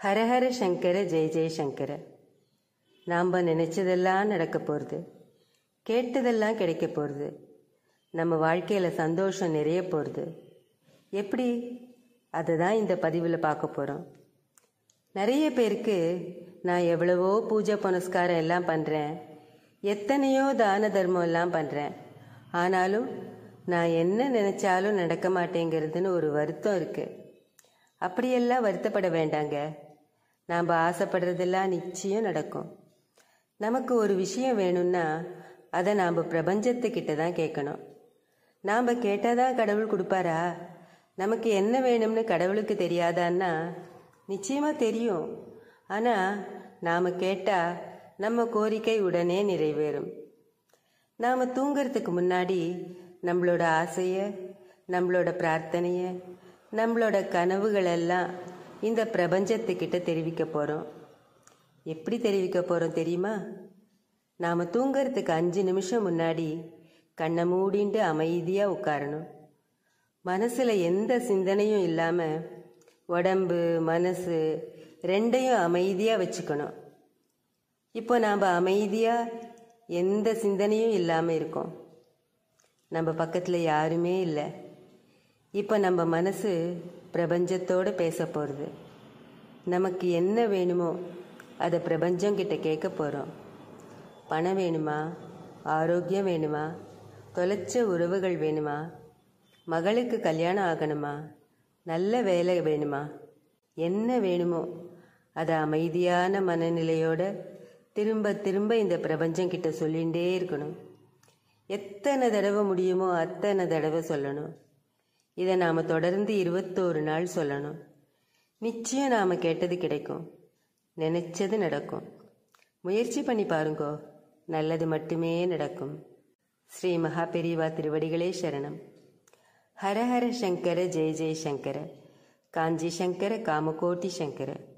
ஹரஹர சங்கர ஜெய ஜெயசங்கர. நாம் நினைச்சதெல்லாம் நடக்க போகிறது, கேட்டதெல்லாம் கிடைக்க போகிறது, நம்ம வாழ்க்கையில் சந்தோஷம் நிறைய போகிறது. எப்படி? அதை தான் இந்த பதிவில் பார்க்க போகிறோம். நிறைய பேருக்கு நான் எவ்வளவோ பூஜை புனஸ்காரம் எல்லாம் பண்ணுறேன், எத்தனையோ தான தர்மம் எல்லாம் பண்ணுறேன், ஆனாலும் நான் என்ன நினச்சாலும் நடக்க மாட்டேங்கிறதுன்னு ஒரு வருத்தம் இருக்குது. அப்படியெல்லாம் வருத்தப்பட வேண்டாங்க. நாம் ஆசைப்படுறதெல்லாம் நிச்சயம் நடக்கும். நமக்கு ஒரு விஷயம் வேணும்னா அதை நாம் பிரபஞ்சத்துக்கிட்ட தான் கேட்கணும். நாம் கேட்டால் தான் கடவுள் கொடுப்பாரா? நமக்கு என்ன வேணும்னு கடவுளுக்கு தெரியாதான்னா நிச்சயமாக தெரியும். ஆனால் நாம் கேட்டால் நம்ம கோரிக்கை உடனே நிறைவேறும். நாம் தூங்கிறதுக்கு முன்னாடி நம்மளோட ஆசையை, நம்மளோட பிரார்த்தனையை, நம்மளோட கனவுகளெல்லாம் இந்த பிரபஞ்சத்துக்கிட்ட தெரிவிக்க போகிறோம். எப்படி தெரிவிக்க போகிறோம் தெரியுமா? நாம் தூங்கிறதுக்கு 5 நிமிஷம் முன்னாடி கண்ணை மூடிண்டு அமைதியாக உட்காரணும். மனசில் எந்த சிந்தனையும் இல்லாமல் உடம்பு மனசு ரெண்டையும் அமைதியாக வச்சுக்கணும். இப்போ நாம் அமைதியாக எந்த சிந்தனையும் இல்லாமல் இருக்கோம். நம்ம பக்கத்தில் யாருமே இல்லை. இப்போ நம்ம மனசு பிரபஞ்சத்தோடு பேச போகிறது. நமக்கு என்ன வேணுமோ அதை பிரபஞ்சங்கிட்ட கேட்க போகிறோம். பணம் வேணுமா? ஆரோக்கியம் வேணுமா? தொலைச்ச உறவுகள் வேணுமா? மகளுக்கு கல்யாணம் ஆகணுமா? நல்ல வேலை வேணுமா? என்ன வேணுமோ அதை அமைதியான மனநிலையோட திரும்ப திரும்ப இந்த பிரபஞ்சங்கிட்ட சொல்லிகிட்டே இருக்கணும். எத்தனை தடவை முடியுமோ அத்தனை தடவை சொல்லணும். இதை நாம் தொடர்ந்து 21 நாள் சொல்லணும். நிச்சயம் நாம் கேட்டது கிடைக்கும், நினைச்சது நடக்கும். முயற்சி பண்ணி பாருங்கோ, நல்லது மட்டுமே நடக்கும். ஸ்ரீ மகா பெரியவா திருவடிகளே சரணம். ஹரஹர சங்கர ஜெய ஜெய சங்கர. காஞ்சி சங்கர காமகோட்டி சங்கர.